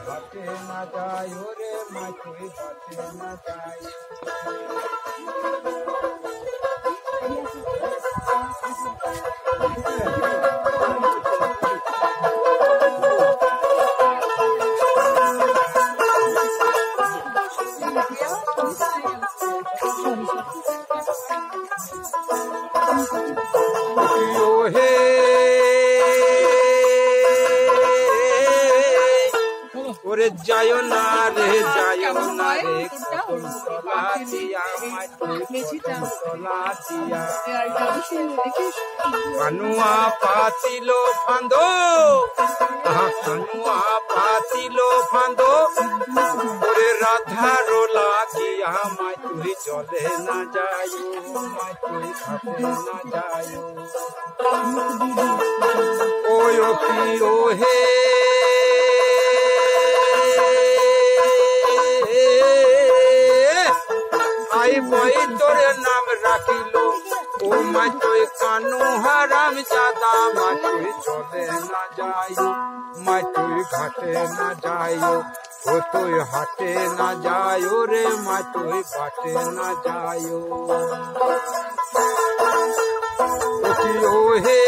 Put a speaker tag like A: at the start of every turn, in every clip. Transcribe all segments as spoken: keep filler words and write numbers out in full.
A: घाटे ना जायो रे माई तुई घाटे ना जायो। ओरे जायो ना रे जायो ना रे तला दिया तला दिया कानुआ पातिलो फांदो कानुआ पातिलो फांदो ओरे राधा रो लागिया माई तुई चले ना जायो माई तुई घाटे ना जायो। ओयो की ओ हे आई बोई तोरे नाम राखिलो ओ माई तुई कानू हराम ज्यादा माई तुई चले ना जायो माई तुई घाटे ना जायो ओ तुई हाटे ना जायो रे माई तुई घाटे ना जायो। ओ हे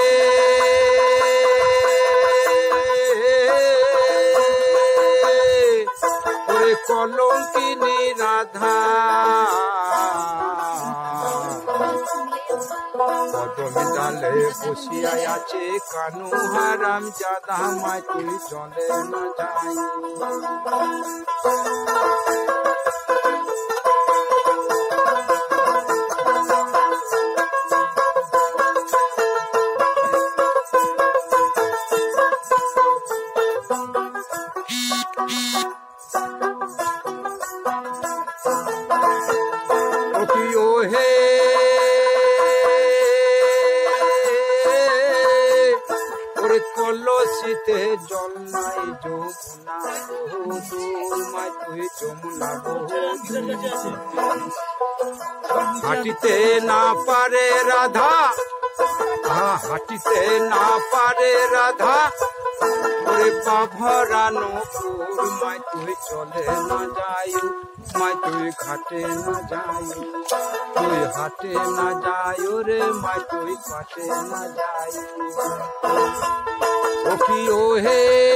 A: ओरे कलंकिनी राधा पदमी डाले बसिया आछे कानू हराम ज्यादा माई तुई चले ना जायो। ओ हे ओरे कलसीते जल नाई যমুনা মাই তুই যমুনা হাঁটিতে না পারে রাধা হাঁটিতে না পারে রাধা ওরে বাভরানো পুর মাই তুই চলে না যাইও মাই তুই ঘাটে না যাইও তুই হাটে না যাইও রে মাই তুই ঘাটে না যাইও। ও কি ও হে